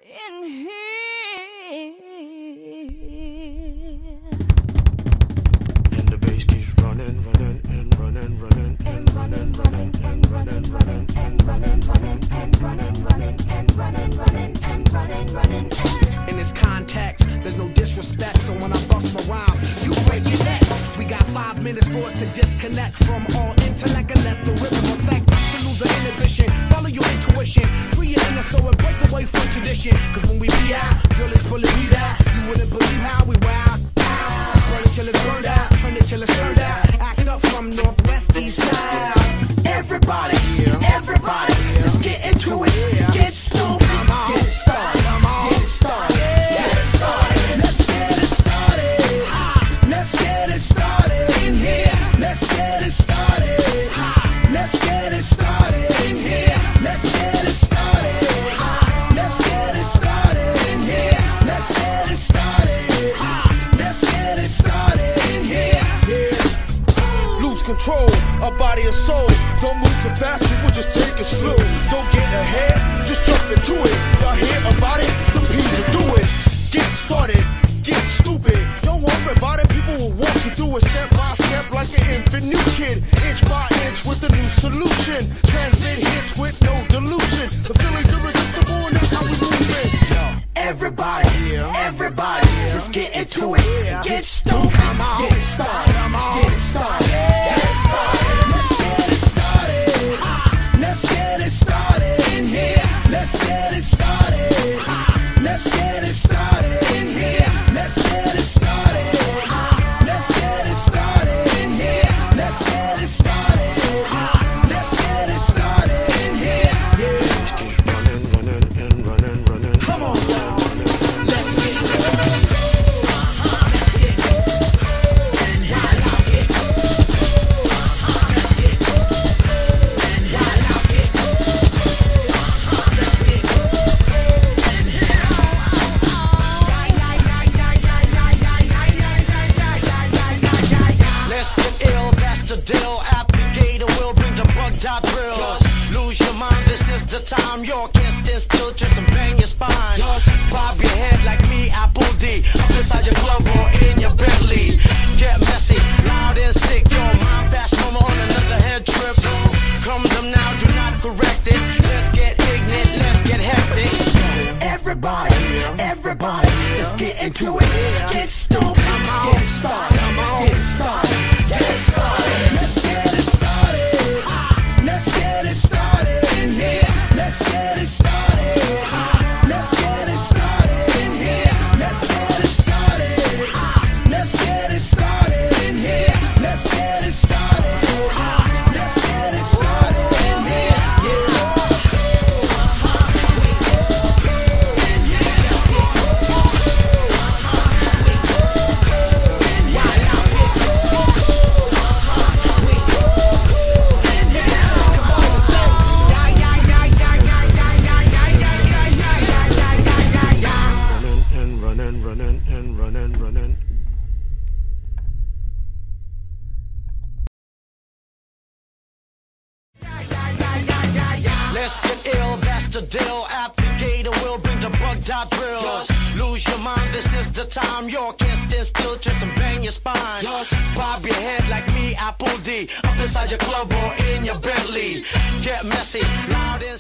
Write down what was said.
in here. And the bass keeps running, running, and running, running, and running, running, and running, running, and running, running, and running, running, and running, running, and running, running. In this context, there's no disrespect, so when I bust my rhyme, you break your necks. We got 5 minutes for us to disconnect from all intellect and let the rhythm affect us to lose our inhibition. Follow your intuition, free your inner soul and break away from tradition. Cause when we be out, girl, it's pulling me out. You wouldn't believe how we wow. Burn it till it's burned out, turn it till it's turned out. Act up from northwest, east side. Everybody, everybody, let's get into it. Get stupid, get it started, get it started. Let's get it started. Let's get it started in here. Let's get it started. Let's get it started in here. Let's get it started. Let's get it started in here. Let's get it started. Let's get it started in here. Lose control, our body and soul. Don't move too fast, people just take it slow. Don't get ahead, just jump into it. Y'all hear about it? The P's will do it. Get started, get stupid. Don't worry about it, people will walk you through it step by step like an infant new kid. Inch by inch with a new solution. Transmit hits with no delusion. The feeling's irresistible and that's how we move it. Everybody, everybody, let's get into it. Get stupid, get it started, get it started, get it started. Let's get it started. Let's get it started in here. Let's get it started. Let's get it started in here. Let's get it started. Let's get it started in here. Let's get it started. Let's get it started in here. Running, running, and running, running. Come on, y'all. Let's get it. Let's get ill, that's the deal. Applicator will bring the bug dot drill. Lose your mind, this is the time. You can't stand still, just and bang your spine. Bob your head like me, Apple D. Up inside your club or in your Bentley. Get messy, loud and sick. Your mind fast, mama on another head trip. Come them now, do not correct it. Let's get ignorant, let's get hectic. Everybody, everybody, let's get into it. Get stupid, get it started, get it started, get it started. Let's get it started. Let's get it started in here. Let's get it started. Let's get it started in here. Let's get it started. Let's get it started in here. Let's get it started. Let's get it started in here. Running, running, and running, running. Let's get ill, that's the deal. Applicator will bring the bug dot drill. Lose your mind, this is the time. You can't stand still, just and bang your spine. Bob your head like me, Apple D. Up inside your club or in your Bentley. Get messy, loud and